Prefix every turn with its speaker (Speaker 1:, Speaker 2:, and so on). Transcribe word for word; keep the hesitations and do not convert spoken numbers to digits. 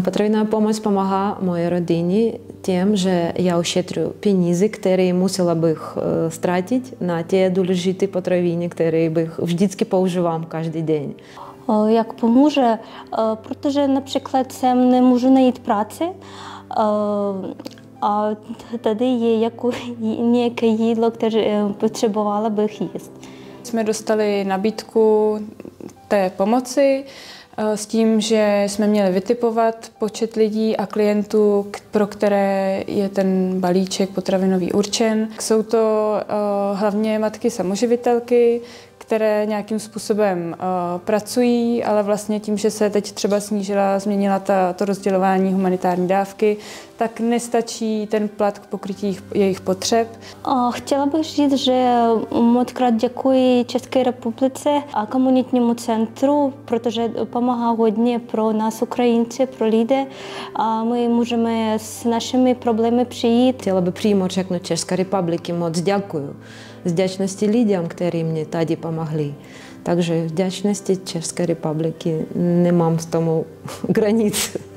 Speaker 1: Potravinová pomoc pomáhá mojej rodině tím, že já ušetřuju peníze, které musela bych ztratit na ty důležité potraviny, které bych vždycky používám každý den.
Speaker 2: Jak pomůže, protože například jsem nemůžu najít práci, a tady je jako nějaké jídlo, které potřebovala bych jíst.
Speaker 3: Jsme dostali nabídku té pomoci s tím, že jsme měli vytipovat počet lidí a klientů, pro které je ten balíček potravinový určen. Jsou to hlavně matky samoživitelky, které nějakým způsobem uh, pracují, ale vlastně tím, že se teď třeba snížila, změnila ta, to rozdělování humanitární dávky, tak nestačí ten plat k pokrytí jejich, jejich potřeb.
Speaker 2: Chtěla bych říct, že mockrát děkuji České republice a komunitnímu centru, protože pomáhá hodně pro nás Ukrajinci, pro lidi a my můžeme s našimi problémy přijít.
Speaker 1: Chtěla bych přímo řeknout České republiky moc děkuju. Z vděčnosti lidem, kteří mě tady pomohli. Takže vděčnosti České republiky nemám s tomu granic.